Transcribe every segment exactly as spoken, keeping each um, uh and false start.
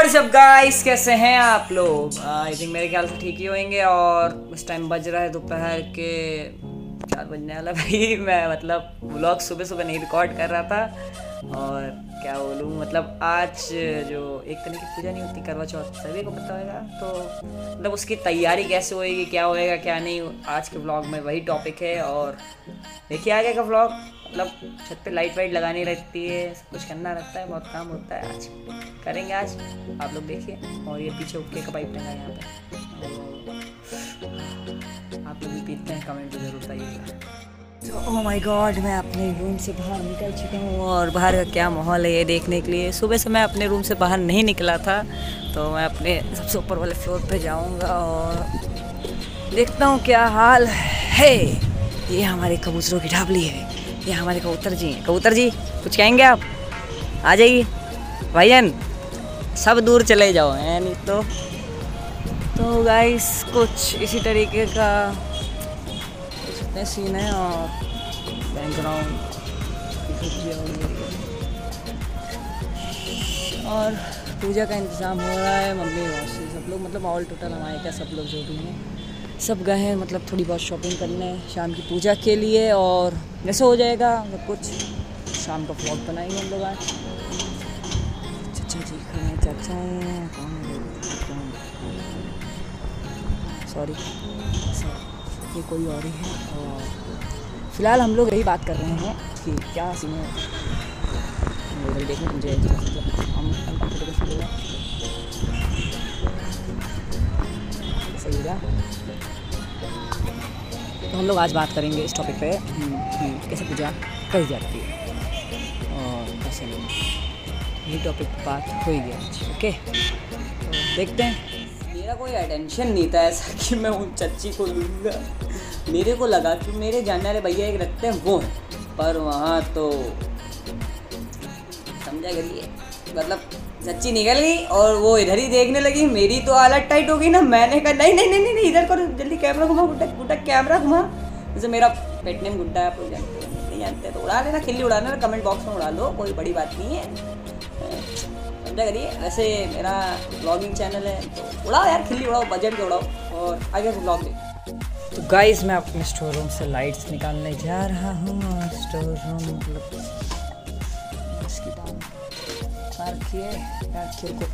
What's up guys, कैसे हैं आप लोग? आई थिंक मेरे ख्याल से ठीक ही होंगे। और इस टाइम बज रहा है दोपहर के चार बजने वाला। भाई मैं मतलब व्लॉग सुबह सुबह नहीं रिकॉर्ड कर रहा था। और क्या बोलूँ, मतलब आज जो एक तरह की पूजा नहीं होती, करवा चौथ, सभी को पता होगा। तो मतलब उसकी तैयारी कैसे होएगी, क्या होएगा क्या नहीं, आज के व्लॉग में वही टॉपिक है। और देखिए आगे का व्लॉग, मतलब छत पे लाइट वाइट लगानी रहती है, सब कुछ करना रहता है, बहुत काम होता है। आज करेंगे, आज आप लोग देखिए। और ये पीछे उठे का पाइप टंगा है यहाँ पे, आप लोग भी पीते हैं, कमेंट में जरूर बताइएगा। तो ओह माय गॉड, मैं अपने रूम से बाहर निकल चुका हूँ और बाहर का क्या माहौल है ये देखने के लिए। सुबह से मैं अपने रूम से बाहर नहीं निकला था, तो मैं अपने सबसे ऊपर वाले फ्लोर पे जाऊँगा और देखता हूँ क्या हाल है। ये हमारे कबूतरों की ढाबली है, ये हमारे कबूतर जी हैं। कबूतर जी कुछ कहेंगे आप? आ जाइए भाईजान, सब दूर चले जाओ है नहीं तो। तो गाइस कुछ इसी तरीके का कुछ इतने सीन है। और बैकग्राउंड और पूजा का इंतज़ाम हो रहा है। मम्मी मौसी सब लोग, मतलब ऑल टोटल हमारे क्या सब लोग जो भी हैं सब गए हैं, मतलब थोड़ी बहुत शॉपिंग करने शाम की पूजा के लिए। और जैसे हो जाएगा मतलब कुछ शाम का व्लॉग बनाएंगे हम लोग आज। चाचा जी खड़े हैं, चाचा हैं, कौन सॉरी सर ये कोई और ही है। और फिलहाल हम लोग यही बात कर रहे हैं कि क्या सीन है उधर देखने को मुझे, मतलब हम अनकम्फर्टेबल फील हो रहा है। सही होगा, तो हम लोग आज बात करेंगे इस टॉपिक पे कि कैसे पूजा करी जाती है और कैसे नहीं। ये टॉपिक पर बात हो ही गया आज। ओके, तो देखते हैं। मेरा कोई अटेंशन नहीं था ऐसा कि मैं उन चच्ची को लूँगा। मेरे को लगा कि मेरे जानने वाले भैया एक रखते हैं वो हैं, पर वहाँ तो समझा करिए, मतलब चच्ची निकल गई और वो इधर ही देखने लगी। मेरी तो हालत टाइट हो गई ना। मैंने कहा नहीं नहीं नहीं नहीं इधर करो, जल्दी कैमरा घुमा, गुड्डा गुड्डा कैमरा घुमा। जैसे मेरा पेट नेम गुड्डा है, आप लोग जानते हैं, नहीं जानते तो उड़ा लेना, खिल्ली उड़ाना, कमेंट बॉक्स में उड़ा लो, कोई बड़ी बात नहीं है, समझा करिए। वैसे मेरा ब्लॉगिंग चैनल है तो उड़ाओ यार, खिल्ली उड़ाओ, बजट के उड़ाओ और आगे से ब्लॉग देखो। तो गाइस मैं अपने स्टोर रूम से लाइट्स निकालने जा रहा हूँ। और स्टोर रूम मतलब इसकी रखिए रखिए को,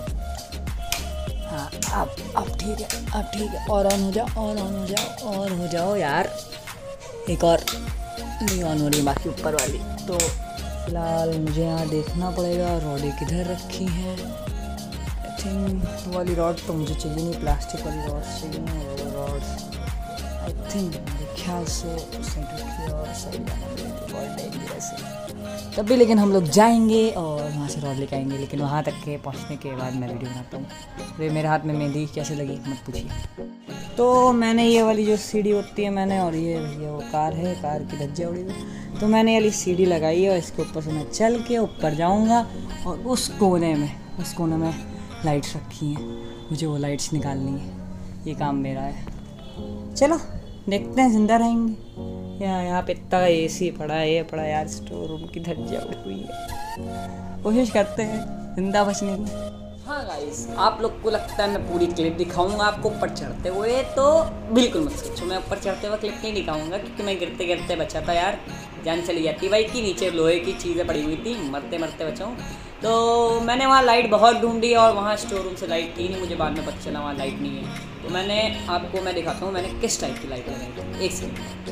हाँ अब अब ठीक है, अब ठीक है। और ऑन हो जाओ, और ऑन हो जाओ, और हो जाओ यार। एक और नहीं ऑन हो रही, बाकी ऊपर वाली। तो फिलहाल मुझे यहाँ देखना पड़ेगा रॉडें किधर रखी हैं। आई थिंक वाली रॉड तो मुझे चाहिए नहीं, प्लास्टिक वाली रॉड चाहिए नहीं, वो रॉड्स आई थिंक मेरे ख्याल से सेंटर की और सही बहुत डेंजरस है तब भी। लेकिन हम लोग जाएंगे और वहाँ से रॉड लेके आएंगे। लेकिन वहाँ तक के पहुँचने के बाद मैं वीडियो बनाता हूँ। फिर मेरे हाथ में मेहंदी कैसे लगी मत पूछिए। तो मैंने ये वाली जो सीढ़ी होती है मैंने, और ये ये वो कार है, कार की धज्जियाँ उड़ी हुई, तो मैंने ये वाली सीढ़ी लगाई है और इसके ऊपर से मैं चल के ऊपर जाऊँगा। और उस कोने में उस कोने में लाइट्स रखी हैं, मुझे वो लाइट्स निकालनी है, ये काम मेरा है। चलो देखते हैं जिंदा रहेंगे या यहाँ पे इतना एसी पड़ा है, ये पड़ा यार, स्टोर रूम की धज्जियाँ उड़ी हुई है। कोशिश करते हैं जिंदा बचने की। हाँ गाइस, आप लोग को लगता है मैं पूरी क्लिप दिखाऊंगा आपको ऊपर चढ़ते हुए, तो बिल्कुल मत सोचो, मैं ऊपर चढ़ते हुए क्लिप नहीं दिखाऊंगा, क्योंकि मैं गिरते गिरते बचा था यार, जान चली जाती भाई की। नीचे लोहे की चीज़ें पड़ी हुई थी, मरते मरते बचा हूँ। तो मैंने वहाँ लाइट बहुत ढूंढी और वहाँ स्टोर रूम से लाइट थी नहीं, मुझे बाद में पता चला वहाँ लाइट नहीं है। तो मैंने आपको मैं दिखाता हूँ मैंने किस टाइप की लाइट लगाई थी। एक सेकंड,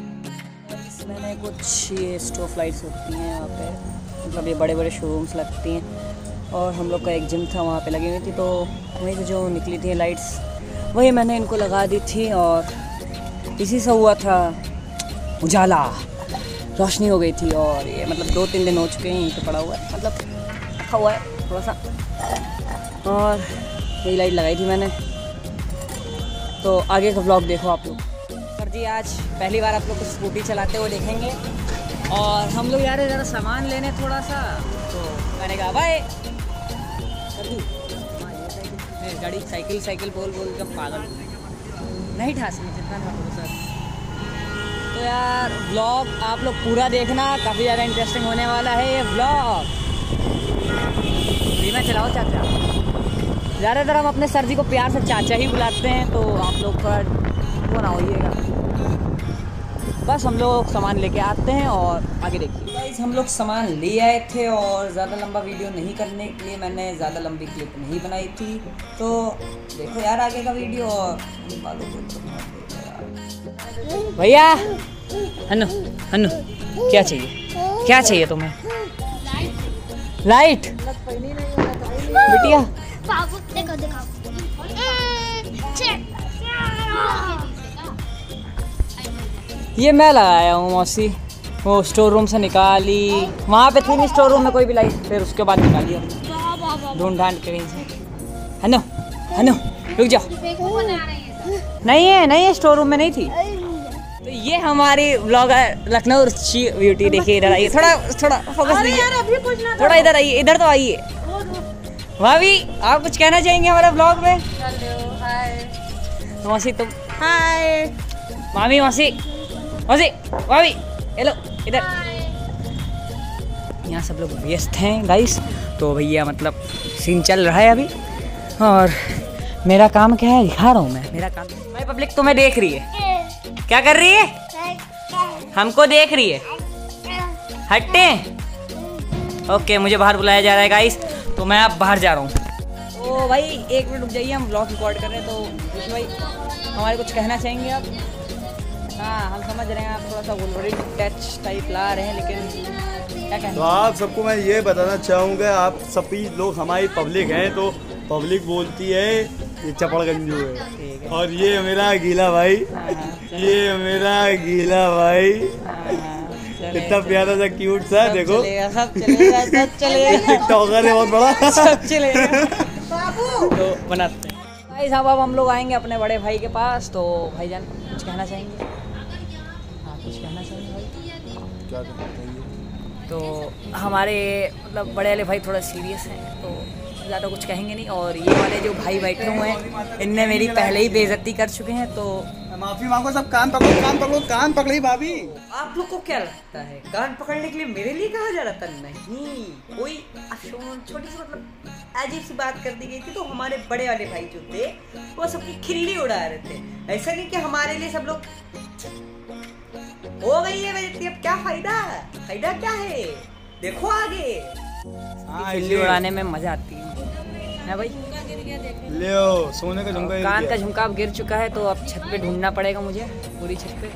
मैंने कुछ ये स्टोव लाइट्स होती हैं यहाँ पे, मतलब ये बड़े बड़े शोरूम्स लगती हैं। और हम लोग का एक जिम था वहाँ पे लगी हुई थी, तो वहीं से जो निकली थी लाइट्स वही मैंने इनको लगा दी थी। और इसी से हुआ था उजाला, रोशनी हो गई थी। और ये मतलब दो तीन दिन हो चुके हैं यहीं पे पड़ा हुआ है, मतलब रखा हुआ है थोड़ा सा। और यही लाइट लगाई थी मैंने। तो आगे का व्लॉग देखो आप लोग। सर जी आज पहली बार आप लोग को स्कूटी चलाते हुए देखेंगे। और हम लोग यार ज़रा सामान लेने थोड़ा सा, तो मैंने कहा भाई सर जी गाड़ी साइकिल साइकिल बोल बोल के पागल नहीं ठा सके जितना था सर। तो यार व्लॉग आप लोग पूरा देखना, काफ़ी ज़्यादा इंटरेस्टिंग होने वाला है ये व्लॉग। धीमा चलाओ चाचा। ज़्यादातर हम अपने सर जी को प्यार से चाचा ही बुलाते हैं, तो आप लोग थोड़ा वो ना होइएगा। बस हम लोग सामान लेके आते हैं और आगे देखिए। गाइस हम लोग सामान ले आए थे और ज़्यादा लंबा वीडियो नहीं करने के लिए मैंने ज़्यादा लंबी क्लिप नहीं बनाई थी, तो देखो यार आगे का वीडियो। और भैया हन्नू हन्नू क्या चाहिए, क्या चाहिए तुम्हें? लाइट बिटिया देखो देखो ये मैं लगाया हूँ मौसी, वो स्टोर रूम से निकाली, वहाँ पे थी नहीं स्टोर रूम में कोई भी लाइट, फिर उसके बाद निकाली हमने ढूंढ ढांड के कहीं से। हन्नू हन्नू रुक जाओ, नहीं है नहीं है स्टोर रूम में नहीं थी। तो ये हमारी ब्लॉगर लखनऊ ब्यूटी, देखिए इधर आइए, थोड़ा थोड़ा फोकस दीजिए, थोड़ा इधर आइए, इधर तो आइए। भाभी आप कुछ कहना चाहेंगे हमारे ब्लॉग में? मौसी तुम हाय, मामी मौसी मौसी भाभी हेलो इधर। यहाँ सब लोग व्यस्त हैं गाइस, तो भैया मतलब सीन चल रहा है अभी। और मेरा काम क्या है दिखा रहा हूँ मैं, मेरा काम भाई पब्लिक तुम्हें देख रही है, क्या कर रही है? हमको देख रही है, हटते हैं। ओके मुझे बाहर बुलाया जा रहा है गाइस, तो मैं अब बाहर जा रहा हूँ। तो भाई एक मिनट रुक जाइए, हम ब्लॉग रिकॉर्ड कर रहे हैं, तो भाई हमारे कुछ कहना चाहेंगे आप? हाँ हम समझ रहे हैं आप थोड़ा सा वुल्वरीन टच टाइप ला रहे हैं, लेकिन क्या कहना? तो आप सबको मैं ये बताना चाहूँगा, आप सभी लोग हमारी पब्लिक हैं, तो पब्लिक बोलती है ये चपड़गंजू है, और ये मेरा गीला भाई, ये मेरा गीला भाई, इतना प्यारा सा क्यूट सा, देखो सब चलेगा सब चलेगा, टिकटॉकर है बहुत बड़ा, सब चलेगा। तो बनाते हैं भाई साहब, अब हम लोग आएंगे अपने बड़े भाई के पास, तो भाईजान कुछ कहना चाहेंगे? हाँ कुछ कहना चाहेंगे भाई? क्या कहना चाहिए? तो हमारे मतलब बड़े वाले भाई थोड़ा सीरियस हैं, तो ज़्यादा कुछ कहेंगे नहीं। और ये वाले जो भाई बैठे हुए हैं इनने मेरी पहले ही बेइज्जती कर चुके हैं, तो माफी मांगो सब। कान पकड़ो कान पकड़ो कान पकड़ी भाभी। आप लोग को क्या लगता है कान पकड़ने के लिए मेरे लिए कहा जा रहा था? नहीं, कोई छोटी सी मतलब अजीब सी बात कर दी गई थी, तो हमारे बड़े वाले भाई जो थे वो सबकी खिल्ली उड़ा रहे थे। ऐसा नहीं कि हमारे लिए सब लोग हो गई है बेइज्जती, अब क्या फायदा? फायदा क्या है? देखो आगे खिल्ली उड़ाने में मजा आती है भाई। ले सोने का झुमका, कान का झुमका अब गिर चुका है, तो अब छत पे ढूंढना पड़ेगा मुझे, पूरी छत पे।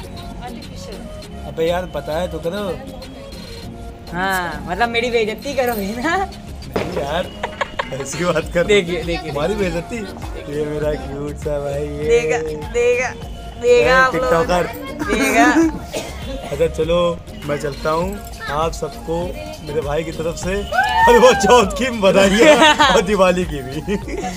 अबे यार पता है तो करो। हाँ मतलब मेरी बेइज्जती करोगे ना? नहीं यार ऐसी बात कर। देखिए देखिए हमारी बेइज्जती, ये मेरा क्यूट सा भाई, ये देगा देगा देगा टिकटॉकर देगा। अच्छा चलो मैं चलता हूँ, आप सबको मेरे भाई की तरफ से और वो चौथ की बधाई और दिवाली की भी।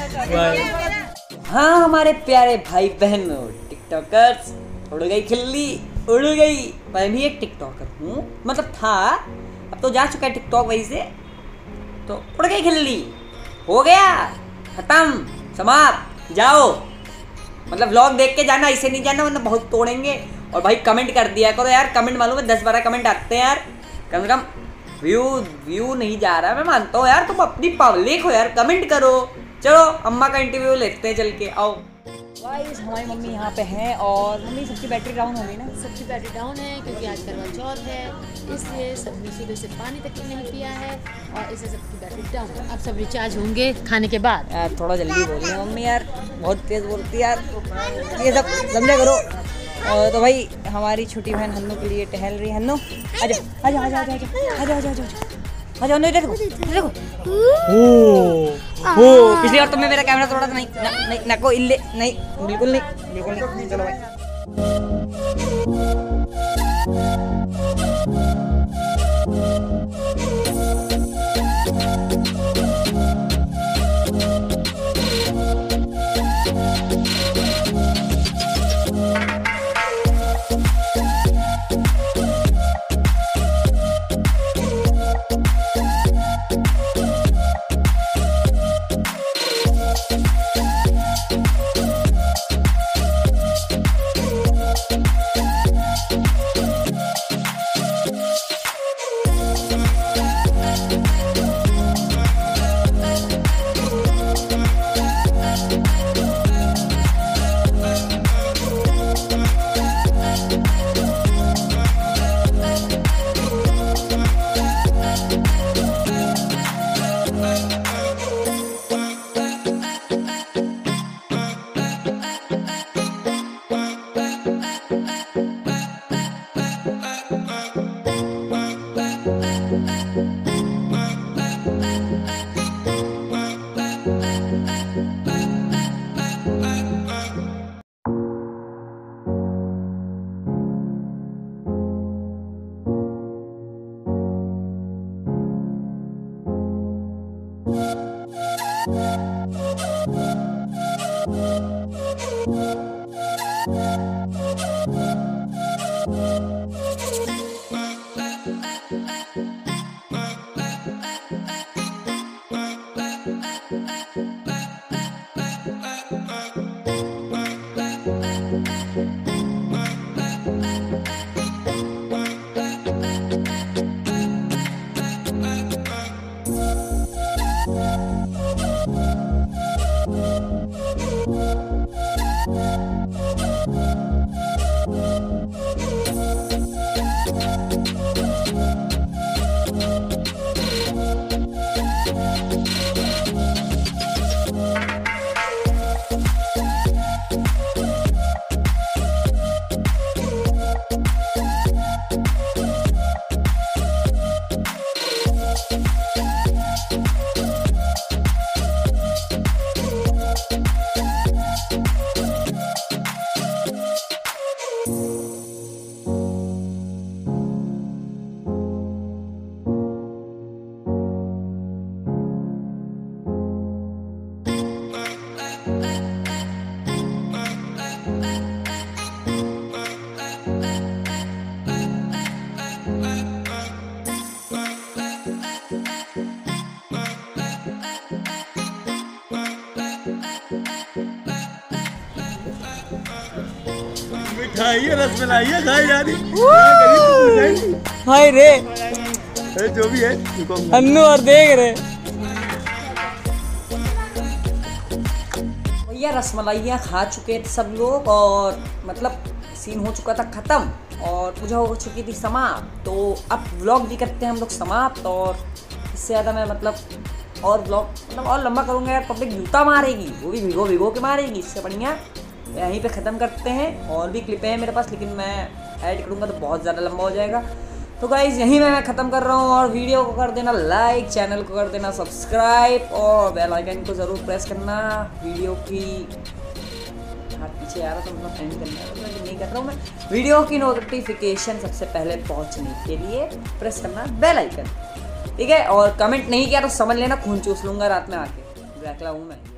हाँ हमारे प्यारे भाई बहनों टिकटॉकर्स, उड़ गई खिल्ली उड़ गई। मैं भी एक टिकटॉकर हूँ, मतलब था, अब तो जा चुका है टिकटॉक वही से, तो उड़ गई खिल्ली, हो गया खत्म समाप्त। जाओ मतलब व्लॉग देख के जाना, इसे नहीं जाना वरना बहुत तोड़ेंगे। और भाई कमेंट कर दिया करो यार, कमेंट मालूम है दस बारह कमेंट आते हैं यार, कम से कम व्यू व्यू नहीं जा रहा, मैं मानता हूँ यार, तुम अपनी पब्लिक हो यार, कमेंट करो। चलो अम्मा का इंटरव्यू लेते हैं, चल के आओ। गाइस हमारी मम्मी यहाँ पे हैं, और मम्मी सबकी बैटरी डाउन हो गई ना? सबकी बैटरी डाउन है क्योंकि आज करवा चौथ है, इसलिए सबने सुबह से पानी तक नहीं पिया है और इससे सबकी बैटरी डाउन है। अब सब रिचार्ज होंगे खाने के बाद। यार थोड़ा जल्दी बोल रही है मम्मी यार, बहुत तेज़ बोलती है यार, ये सब समझा करो। और तो भाई हमारी छोटी बहन हन्नू के लिए टहल रही है। हन्नू आजा आजा आजा आजा आजा आजा आजा आजा आजा देखो देखो। ओ ओ पिछली बार तुमने मेरा कैमरा तोड़ा था, नहीं नहीं नको इल्ले नहीं, बिल्कुल नहीं बिल्कुल नहीं। चलो मिठाई रसमलाई है खाई जा रही। हाय रे जो भी है अन्नू और देख रहे भैया रसमलाइयाँ खा चुके थे सब लोग और मतलब सीन हो चुका था ख़त्म और पूजा हो चुकी थी समाप्त। तो अब व्लॉग भी करते हैं हम लोग समाप्त और इससे ज़्यादा मैं मतलब और व्लॉग मतलब और लंबा करूँगा यार, पब्लिक जूता मारेगी, वो भी भिगो भिगो के मारेगी। इससे बढ़िया यहीं पे ख़त्म करते हैं। और भी क्लिपें हैं मेरे पास लेकिन मैं ऐड करूँगा तो बहुत ज़्यादा लंबा हो जाएगा। तो गाइज़ यहीं में मैं ख़त्म कर रहा हूँ और वीडियो को कर देना लाइक, चैनल को कर देना सब्सक्राइब और बेल आइकन को ज़रूर प्रेस करना। वीडियो की हाथ पीछे आ रहा तो मतलब एंड करना है, नहीं कर रहा हूँ मैं। वीडियो की नोटिफिकेशन सबसे पहले पहुँचने के लिए प्रेस करना बेल आइकन, ठीक है। और कमेंट नहीं किया तो समझ लेना खून चूस लूँगा रात में आके, ब्लैकला हूँ मैं।